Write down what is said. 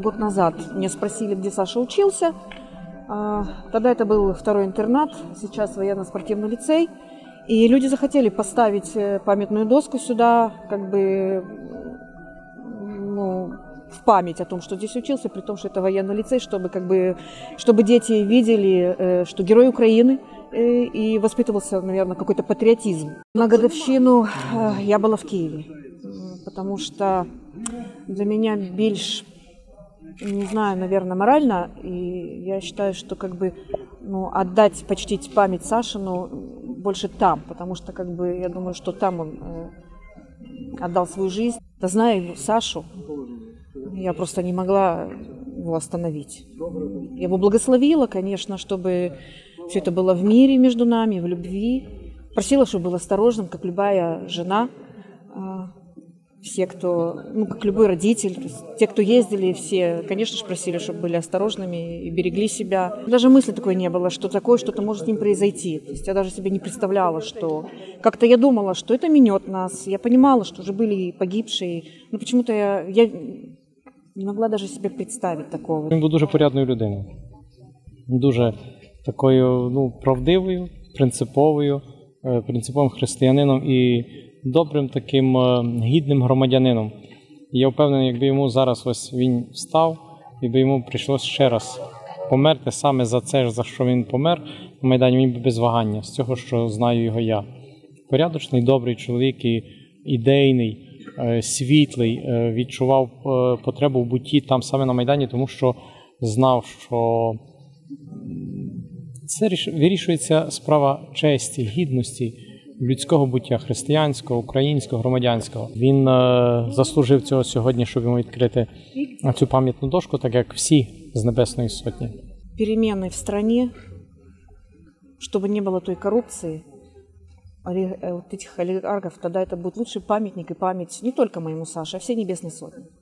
Год назад меня спросили, где Саша учился. Тогда это был второй интернат, сейчас военно-спортивный лицей. И люди захотели поставить памятную доску сюда, как бы, в память о том, что здесь учился, при том, что это военный лицей, чтобы дети видели, что герой Украины, и воспитывался, наверное, какой-то патриотизм. На годовщину я была в Киеве, потому что для меня більш, не знаю, наверное, морально, и я считаю, что отдать, почтить память Сашину больше там, потому что я думаю, что там он отдал свою жизнь. Да, зная Сашу, я просто не могла его остановить. Я его благословила, конечно, чтобы все это было в мире между нами, в любви. Просила, чтобы был осторожным, как любая жена. Все, как любой родитель, те, кто ездили, все, конечно же, просили, чтобы были осторожными и берегли себя. Даже мысли такой не было, что такое что-то может с ним произойти. То есть я даже себе не представляла, что... Как-то я думала, что это минет нас. Я понимала, что уже были погибшие. Но почему-то я не могла даже себе представить такого. Він був дуже порядною людиною. Дуже такою, правдивою, принциповим християнином і добрим таким гідним громадянином. І я впевнений, якби йому зараз ось він встав, якби йому прийшлося ще раз померти саме за це, за що він помер на Майдані, він би без вагання, з цього, що знаю його я. Порядочний, добрий чоловік і ідейний, світлий, відчував потребу в бутті там саме на Майдані, тому що знав, що це вирішується справа честі, гідності, людського буття, християнського, українського, громадянського. Він заслужив цього сьогодні, щоб йому відкрити цю пам'ятну дошку, так як всі з Небесної Сотні. Перемены в стране, чтобы не было той коррупции, вот этих олигархов, тогда это будет лучший памятник и память не только моему Саше, а всей Небесной Сотни.